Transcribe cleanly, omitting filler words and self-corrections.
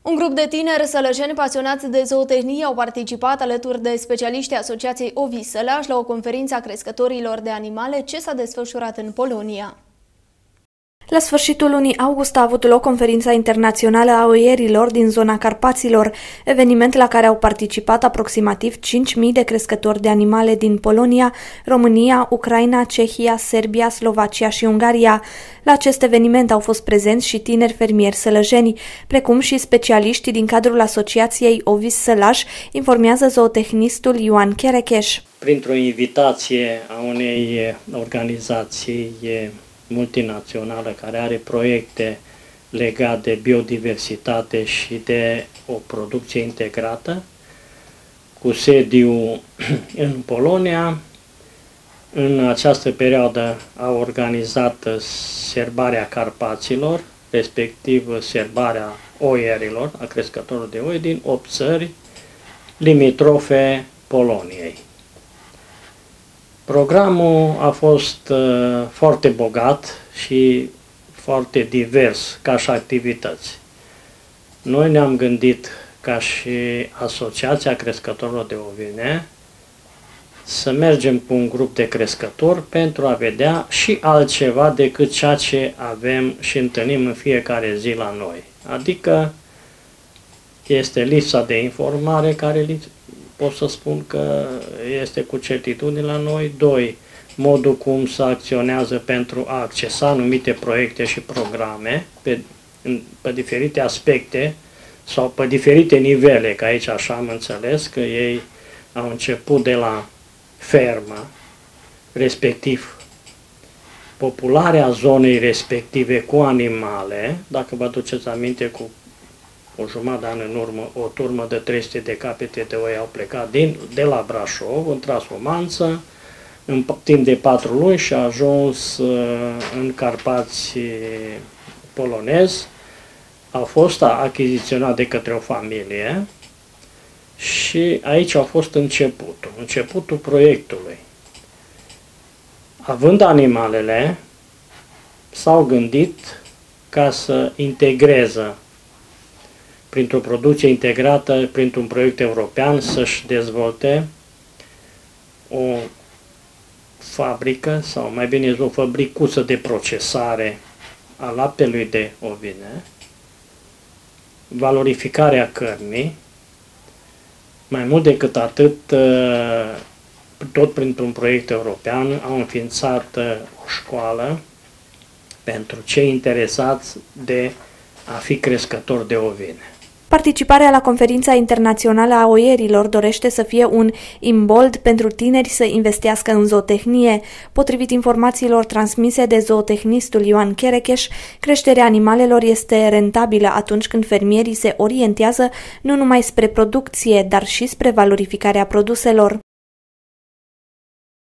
Un grup de tineri sălăjeni pasionați de zootehnie au participat alături de specialiștii Asociației Ovis Sălaș la o conferință a crescătorilor de animale ce s-a desfășurat în Polonia. La sfârșitul lunii august a avut loc conferința internațională a oierilor din zona Carpaților, eveniment la care au participat aproximativ 5.000 de crescători de animale din Polonia, România, Ucraina, Cehia, Serbia, Slovacia și Ungaria. La acest eveniment au fost prezenți și tineri fermieri sălăjeni, precum și specialiști din cadrul Asociației Ovis Sălaș, informează zootehnistul Ioan Kerekes. Printr-o invitație a unei organizații multinațională care are proiecte legate de biodiversitate și de o producție integrată, cu sediu în Polonia. În această perioadă a organizat serbarea Carpaților, respectiv serbarea oierilor, a crescătorilor de oi din 8 țări limitrofe Poloniei. Programul a fost foarte bogat și foarte divers ca și activități. Noi ne-am gândit ca și Asociația Crescătorilor de Ovine să mergem cu un grup de crescători pentru a vedea și altceva decât ceea ce avem și întâlnim în fiecare zi la noi. Adică este lipsa de informare care pot să spun că este cu certitudine la noi. 2. Modul cum se acționează pentru a accesa anumite proiecte și programe pe diferite aspecte sau pe diferite nivele, că aici așa am înțeles că ei au început de la fermă, respectiv popularea zonei respective cu animale. Dacă vă aduceți aminte, cu o jumătate de an în urmă, o turmă de 300 de capete de oi au plecat de la Brașov, în Transromanță, în timp de 4 luni și a ajuns în Carpați polonez. A fost achiziționat de către o familie și aici a fost începutul proiectului. Având animalele, s-au gândit ca să integreze printr-o producție integrată, printr-un proiect european, să-și dezvolte o fabrică, sau mai bine zis, o fabricuță de procesare a laptelui de ovine, valorificarea cărnii, mai mult decât atât, tot printr-un proiect european, au înființat o școală pentru cei interesați de a fi crescători de ovine. Participarea la conferința internațională a oierilor dorește să fie un imbold pentru tineri să investească în zootehnie. Potrivit informațiilor transmise de zootehnistul Ioan Kerekes, creșterea animalelor este rentabilă atunci când fermierii se orientează nu numai spre producție, dar și spre valorificarea produselor.